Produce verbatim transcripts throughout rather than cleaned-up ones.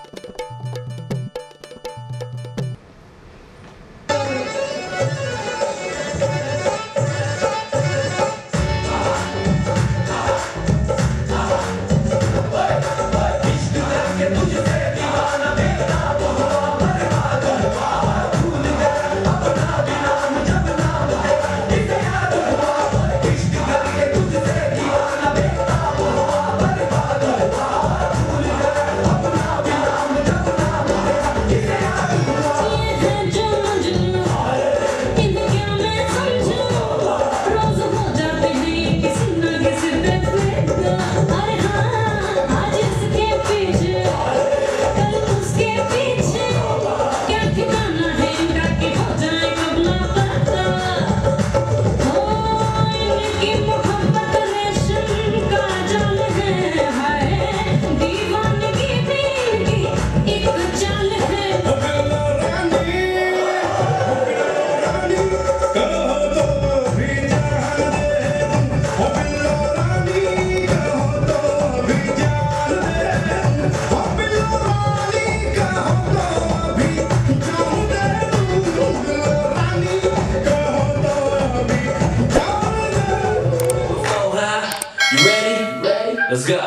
Let's go.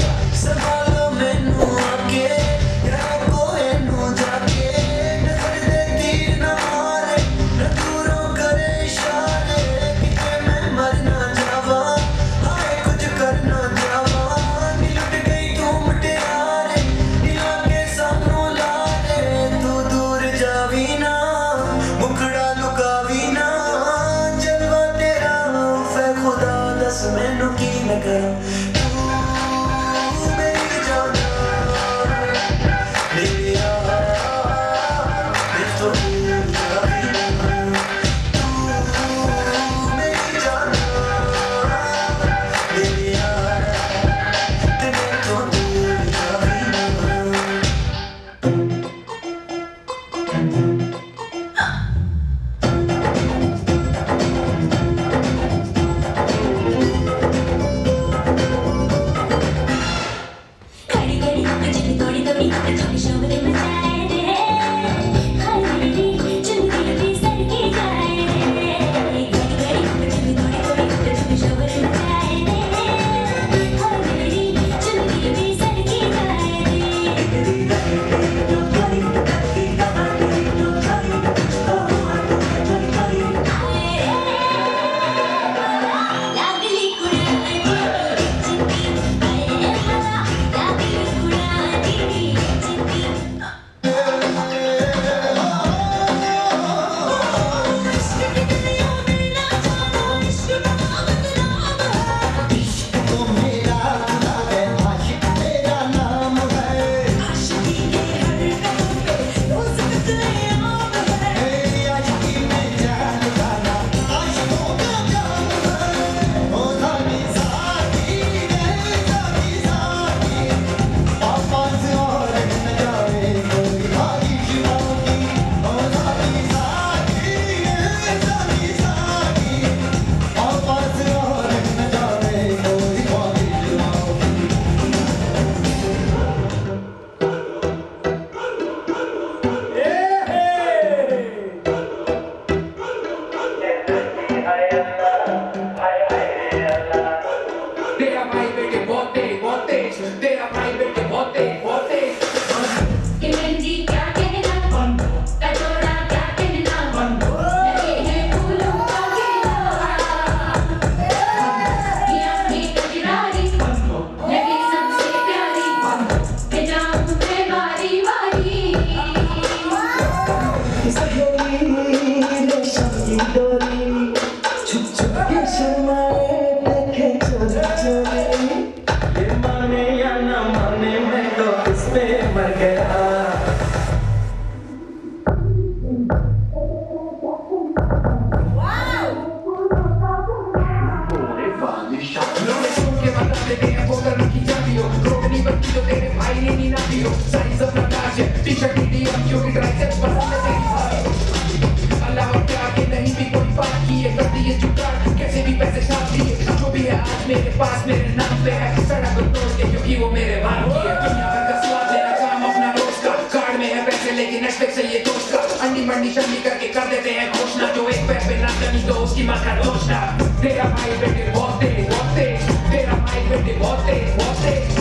मेरे पास मेरे नाम पे है सड़क तोड़ के क्योंकि वो मेरे भाग की है दुनिया भर का स्वाद लेना काम अपना रोज शमी शमी करके कर देते हैं घोषणा, जो एक पैर पे नाचा नहीं तो उसकी माँ का दोषना। तेरा भाई बेटे बहुत तेज बहुत तेज, तेरा भाई बेटे बहुत तेज बहुत तेज,